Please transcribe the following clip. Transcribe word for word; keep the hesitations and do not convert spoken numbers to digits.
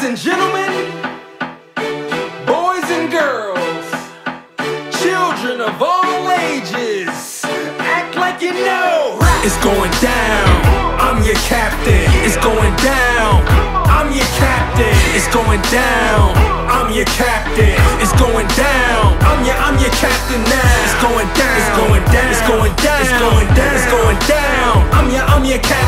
and gentlemen, boys and girls, children of all ages, act like you know. It's going down, I'm your captain. It's going down, I'm your captain. It's going down, I'm your captain. It's going down, I'm your, I'm your captain now. It's going down, it's going down, it's going down, it's going down, it's going down. I'm your, I'm your captain.